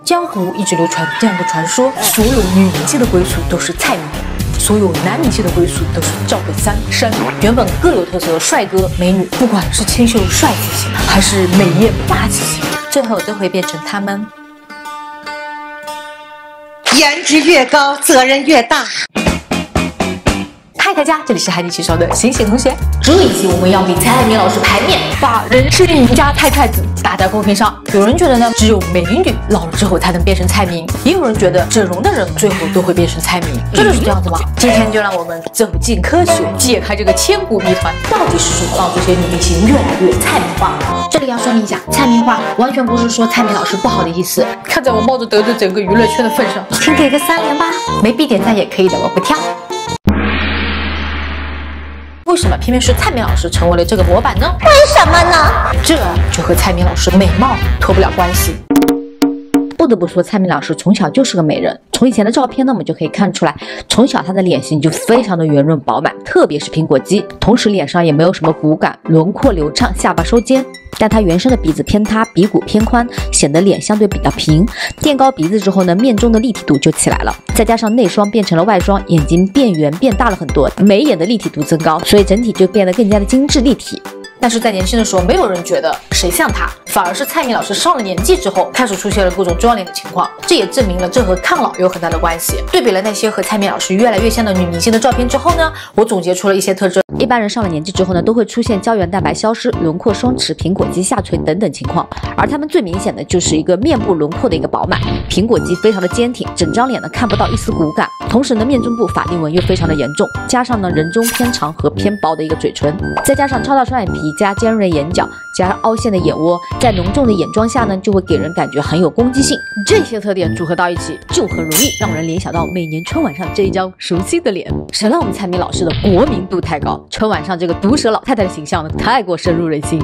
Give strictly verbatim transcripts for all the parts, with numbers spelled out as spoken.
江湖一直流传这样的传说：所有女明星的归属都是蔡明，所有男明星的归属都是赵本山、山里。原本各有特色的帅哥美女，不管是清秀帅气型，还是美艳霸气型，最后都会变成他们。 颜值越高，责任越大。 嗨，大家，这里是海底起手的星星同学。这一期我们要给蔡明老师排面，把人生赢家蔡太子打在公屏上。有人觉得呢，只有美女老了之后才能变成蔡明，也有人觉得整容的人最后都会变成蔡明。真的是这样子吗？今天就让我们走进科学，解开这个千古谜团，到底是什么让这些女明星越来越蔡明化？这里要说明一下，蔡明化完全不是说蔡明老师不好的意思。看在我冒着得罪整个娱乐圈的份上，请给个三连吧，没必点赞也可以的，我不跳。为什么偏偏是蔡明老师成为了这个模板呢？ 为什么呢？ 这就和蔡明老师美貌脱不了关系。不得不说，蔡明老师从小就是个美人。从以前的照片呢，我们就可以看出来，从小她的脸型就非常的圆润饱满，特别是苹果肌，同时脸上也没有什么骨感，轮廓流畅，下巴收尖。但她原生的鼻子偏塌，鼻骨偏宽，显得脸相对比较平。垫高鼻子之后呢，面中的立体度就起来了，再加上内双变成了外双，眼睛变圆变大了很多，眉眼的立体度增高，所以整体就变得更加的精致立体。但是在年轻的时候，没有人觉得谁像她，反而是蔡明老师上了年纪之后，开始出现了各种装脸的情况。这也证明了这和抗老有很大的关系。对比了那些和蔡明老师越来越像的女明星的照片之后呢，我总结出了一些特征。一般人上了年纪之后呢，都会出现胶原蛋白消失、轮廓松弛、苹果肌下垂等等情况，而他们最明显的就是一个面部轮廓的一个饱满，苹果肌非常的坚挺，整张脸呢看不到一丝骨感，同时呢面中部法令纹又非常的严重，加上呢人中偏长和偏薄的一个嘴唇，再加上超大双眼皮加尖锐的眼角加凹陷的眼窝，在浓重的眼妆下呢，就会给人感觉很有攻击性。这些特点组合到一起，就很容易让人联想到每年春晚上这一张熟悉的脸。谁让我们蔡明老师的国民度太高，春晚上这个毒舌老太太的形象呢，太过深入人心。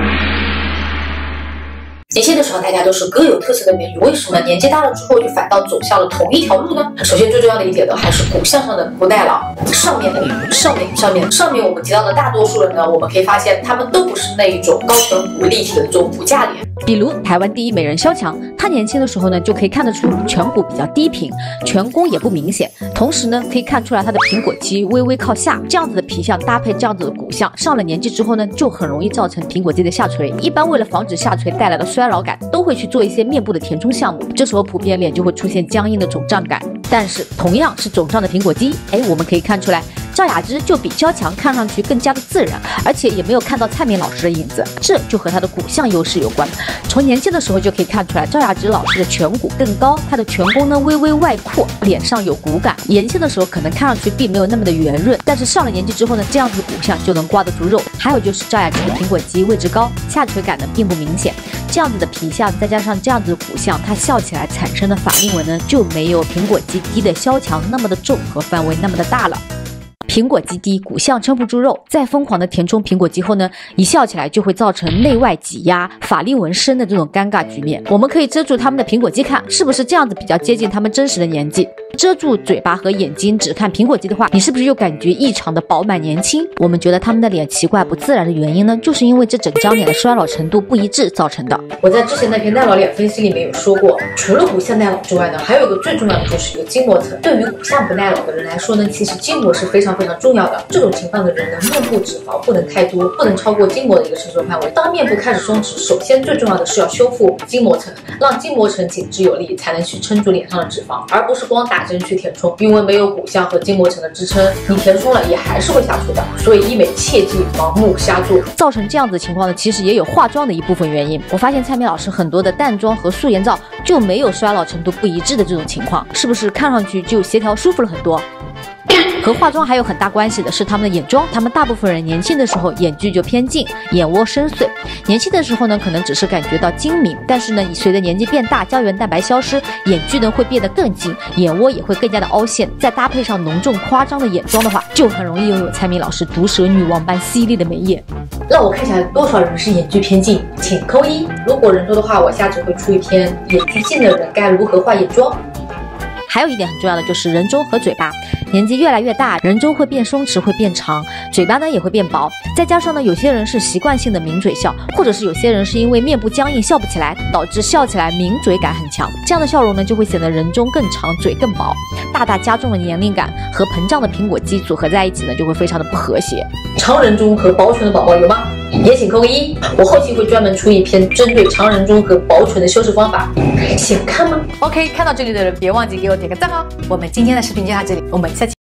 年轻的时候大家都是各有特色的美女，为什么年纪大了之后就反倒走向了同一条路呢？首先最重要的一点呢，还是骨相上的不耐老。上面的上面上面上面我们提到的大多数人呢，我们可以发现他们都不是那一种高颧骨立体的这种骨架脸。比如台湾第一美人萧蔷，她年轻的时候呢，就可以看得出颧骨比较低平，颧弓也不明显，同时呢可以看出来她的苹果肌微微靠下，这样子的皮相搭配这样子的骨相，上了年纪之后呢，就很容易造成苹果肌的下垂。一般为了防止下垂带来的衰老感，都会去做一些面部的填充项目，这时候普遍脸就会出现僵硬的肿胀感。但是同样是肿胀的苹果肌，哎，我们可以看出来赵雅芝就比萧蔷看上去更加的自然，而且也没有看到蔡明老师的影子，这就和她的骨相优势有关。从年轻的时候就可以看出来，赵雅芝老师的颧骨更高，她的颧弓呢微微外扩，脸上有骨感。年轻的时候可能看上去并没有那么的圆润，但是上了年纪之后呢，这样子的骨相就能挂得住肉。还有就是赵雅芝的苹果肌位置高，下垂感呢并不明显，这样子的皮相再加上这样子的骨相，她笑起来产生的法令纹呢就没有苹果肌低的萧蔷那么的重和范围那么的大了。苹果肌低，骨相撑不住肉，再疯狂的填充苹果肌后呢，一笑起来就会造成内外挤压、法令纹深的这种尴尬局面。我们可以遮住他们的苹果肌看，是不是这样子比较接近他们真实的年纪？遮住嘴巴和眼睛只看苹果肌的话，你是不是又感觉异常的饱满年轻？我们觉得他们的脸奇怪不自然的原因呢，就是因为这整张脸的衰老程度不一致造成的。我在之前那篇耐老脸分析里面有说过，除了骨相耐老之外呢，还有一个最重要的就是一个筋膜层。对于骨相不耐老的人来说呢，其实筋膜是非常非常重要的。这种情况的人呢，面部脂肪不能太多，不能超过筋膜的一个承受范围。当面部开始松弛，首先最重要的是要修复筋膜层，让筋膜层紧致有力，才能去撑住脸上的脂肪，而不是光打针去填充。因为没有骨相和筋膜层的支撑，你填充了也还是会下垂的。所以医美切忌盲目瞎做。造成这样子的情况呢，其实也有化妆的一部分原因。我发现蔡明老师很多的淡妆和素颜照就没有衰老程度不一致的这种情况，是不是看上去就协调舒服了很多？和化妆还有很大关系的是他们的眼妆，他们大部分人年轻的时候眼距就偏近，眼窝深邃，年轻的时候呢可能只是感觉到精明，但是呢随着年纪变大，胶原蛋白消失，眼距呢会变得更近，眼窝也会更加的凹陷，再搭配上浓重夸张的眼妆的话，就很容易拥有蔡明老师毒舌女王般犀利的眉眼。让我看一下多少人是眼距偏近，请扣一。如果人多的话，我下周会出一篇眼距近的人该如何画眼妆。 还有一点很重要的就是人中和嘴巴，年纪越来越大，人中会变松弛，会变长，嘴巴呢也会变薄。再加上呢，有些人是习惯性的抿嘴笑，或者是有些人是因为面部僵硬笑不起来，导致笑起来抿嘴感很强。这样的笑容呢，就会显得人中更长，嘴更薄，大大加重了年龄感，和膨胀的苹果肌组合在一起呢，就会非常的不和谐。 长人中和薄唇的宝宝有吗？也请扣个一，我后期会专门出一篇针对长人中和薄唇的修饰方法，想看吗 ？OK， 看到这里的人别忘记给我点个赞哦。我们今天的视频就到这里，我们下期。